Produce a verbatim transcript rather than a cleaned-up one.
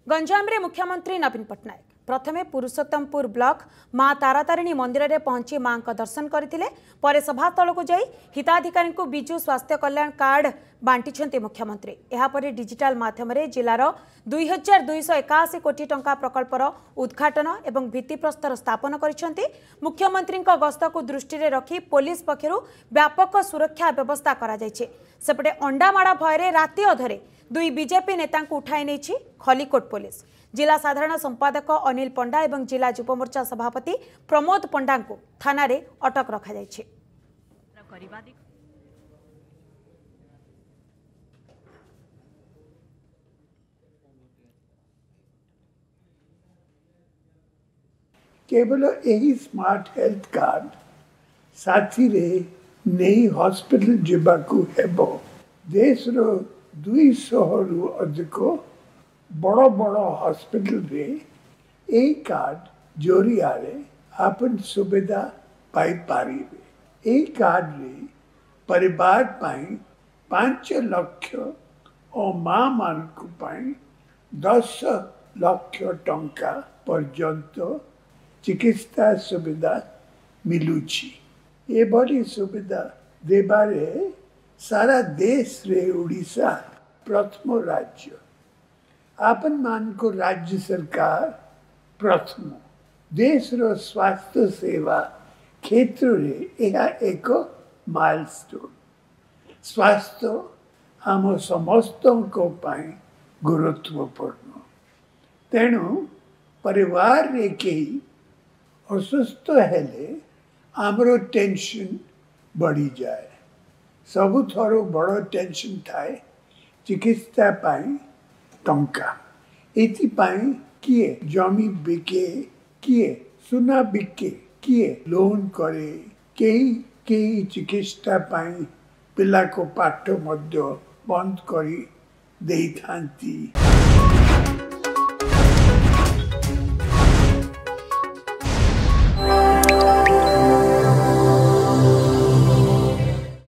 गंजाम रे मुख्यमंत्री नवीन पट्टनायक प्रथमे पुरुषोत्तमपुर ब्लॉक मां तारातारिणी मंदिर में पहुंची मां का दर्शन करथिले। परे सभास्थल को जाई हिताधिकारी को बिजु स्वास्थ्य कल्याण कार्ड बांटी मुख्यमंत्री। एहापरे डिजिटाल माध्यम जिलार दुई हजार दुईश एकाशी कोटी टंका प्रकल्पर उद्घाटन एवं भित्तिप्रस्तर स्थापन करिसेंती। मुख्यमंत्री गस्त को दृष्टि रखी पुलिस पक्षरु व्यापक सुरक्षा व्यवस्था करा जायछे। सेपटे अंडामाड़ा भୟରେ राति अधरे दुई बीजेपी नेता उठाई नहीं खलिकोट पुलिस। जिला साधारण संपादक अनिल पंडा एवं जिला युवमोर्चा सभापति प्रमोद पंडा को थाना रे अटक रखा जायछे। केवल यही स्मार्ट हेल्थ कार्ड साथी रे नहीं हॉस्पिटल जीवाकू हेबो। देश रो दुई सौ रु अधिक बड़ बड़ हॉस्पिटल रे ए कार्ड जोरिया रे आपन सुविधा पाई पारिबे। ए कार्ड रे परिवार पाई पांच लाख और मां मान को पाई दस लाख टंका पर्यंत चिकित्सा सुविधा मिलुची। ये बड़ी सुविधा देबारे सारा देश रे उड़ीसा प्रथम राज्य। आपन मान को राज्य सरकार प्रथम देश रो स्वास्थ्य सेवा क्षेत्र रे यह एक माइलस्टोन। स्वास्थ्य आम समस्त को पाई गुरुत्वपूर्ण। तेणु परिवार रे कहीं असुस्थ हेले आमरो टेंशन बढ़ी जाए। सबुथारो बड़ टेंशन थाए चिकित्सा पाई टंका। एथिपाई किए जमी बिके, किए सुना बिके, किए लोन करे, कई कई चिकित्सा पाई पिला को पाठ मध्य बंद करी देई थांती।